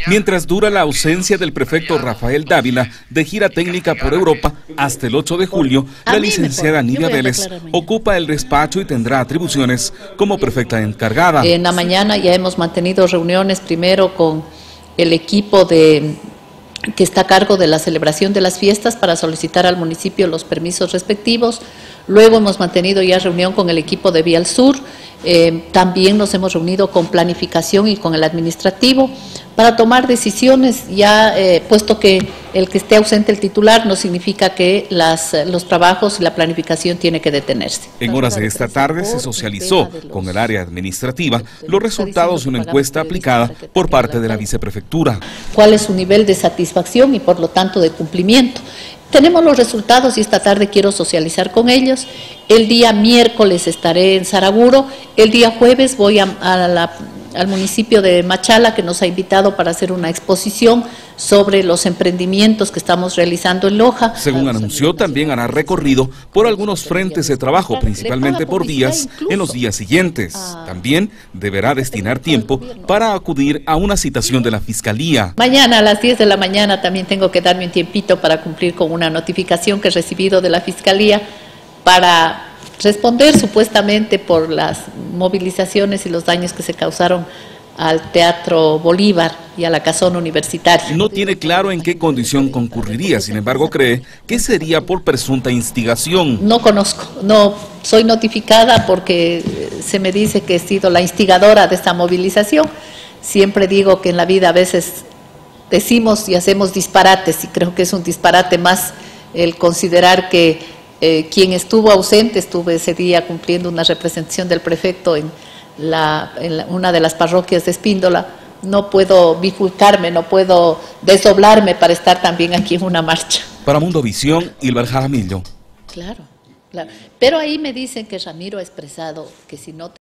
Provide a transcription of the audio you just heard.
Mientras dura la ausencia del prefecto Rafael Dávila de gira técnica por Europa hasta el 8 de julio, la licenciada Nidia Vélez ocupa el despacho y tendrá atribuciones como prefecta encargada. En la mañana ya hemos mantenido reuniones primero con el equipo que está a cargo de la celebración de las fiestas para solicitar al municipio los permisos respectivos. Luego hemos mantenido ya reunión con el equipo de Vial Sur. También nos hemos reunido con planificación y con el administrativo para tomar decisiones, ya puesto que el que esté ausente el titular no significa que los trabajos y la planificación tiene que detenerse. En horas de esta tarde se socializó con el área administrativa los resultados de una encuesta aplicada por parte de la viceprefectura. ¿Cuál es su nivel de satisfacción y por lo tanto de cumplimiento? Tenemos los resultados y esta tarde quiero socializar con ellos. El día miércoles estaré en Saraguro, el día jueves voy al municipio de Machala, que nos ha invitado para hacer una exposición sobre los emprendimientos que estamos realizando en Loja. Según anunció, también hará recorrido por algunos frentes de trabajo, principalmente por días, en los días siguientes. También deberá destinar tiempo para acudir a una citación de la Fiscalía. Mañana a las 10 de la mañana también tengo que darme un tiempito para cumplir con una notificación que he recibido de la Fiscalía para responder supuestamente por las movilizaciones y los daños que se causaron al Teatro Bolívar y a la Casona Universitaria. No tiene claro en qué condición concurriría, sin embargo cree que sería por presunta instigación. No conozco, no soy notificada porque se me dice que he sido la instigadora de esta movilización. Siempre digo que en la vida a veces decimos y hacemos disparates y creo que es un disparate más el considerar que quien estuvo ausente, estuve ese día cumpliendo una representación del prefecto en una de las parroquias de Espíndola, no puedo bifurcarme, no puedo desdoblarme para estar también aquí en una marcha. Para Mundo Visión, Hilbert Jaramillo. Claro, claro. Pero ahí me dicen que Ramiro ha expresado que si no